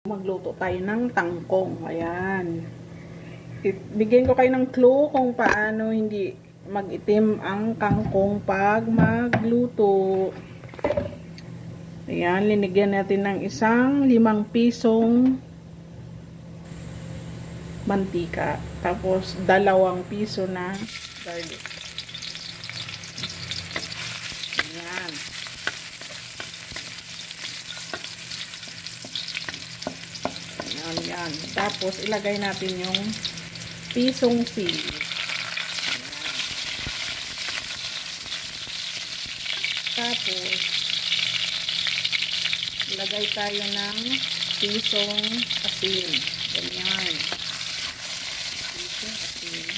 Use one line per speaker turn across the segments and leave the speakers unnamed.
Magluto tayo ng tangkong. Ayan. Bigyan ko kayo ng clue kung paano hindi mag-itim ang kangkong pag magluto. Ayan, linigyan natin ng isang 5 pisong mantika. Tapos 2 piso na garlic. Ayan. Ayan. Tapos, ilagay natin yung pisong sili. Tapos, ilagay tayo ng pisong asin. Ganyan. Pisong asin.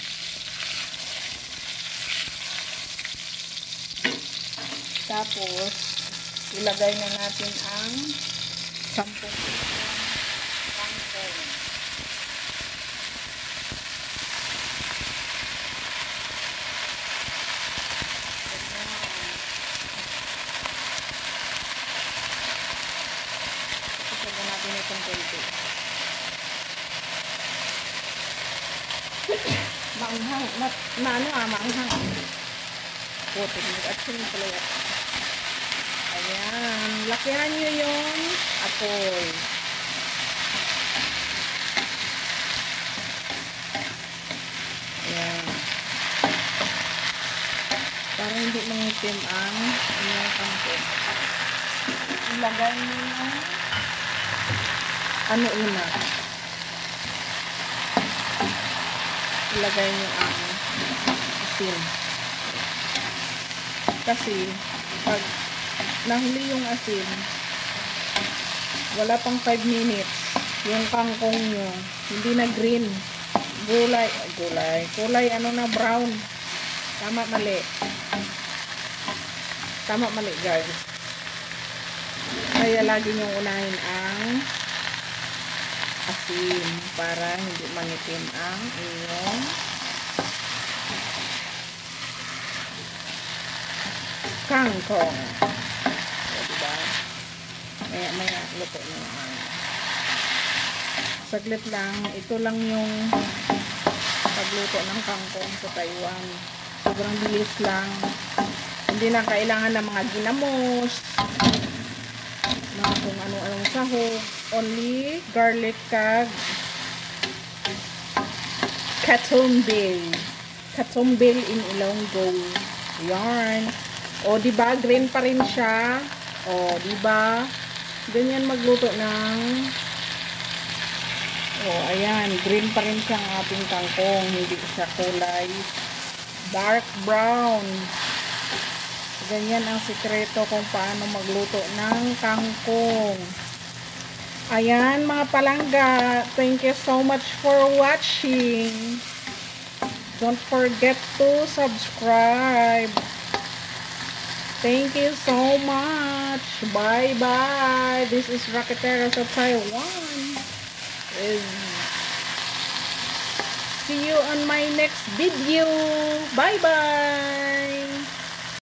Tapos, ilagay na natin ang 10 pisong kangkong. Isasabi natin itong konti. Maanghang. Maanghang. Putin. Mag-action pala yan. Ayan. Lakihan nyo yung apoy. Ayan. Para hindi mangitim ang inyong kangkong. Ilagay nyo na una. Ilagay nyo ang asin. Kasi pag nahuli yung asin, wala pang 5 minutes yung kangkong nyo hindi na green, kulay ano na, brown. Tama mali guys. Kaya lagi nyo unahin ang asin para hindi mangitim ang inyong kangkong. O, diba? Maya luto na naman. Saglit lang. Ito lang yung pagluto ng kangkong sa Taiwan. Sobrang bilis lang. Hindi na kailangan ng mga ginamos, mga kung ano-anong sahog. Only garlic kag katumbil in Ilonggo. Yarn. O, diba? Green pa rin siya. O, diba? Ganyan magluto ng ayan. Green pa rin siya ang ating kangkong. Hindi siya kulay dark brown. Ganyan ang sikreto kung paano magluto ng kangkong. Ayan, mga palangga. Thank you so much for watching. Don't forget to subscribe. Thank you so much. Bye-bye. This is Raketera sa Taiwan. See you on my next video. Bye-bye.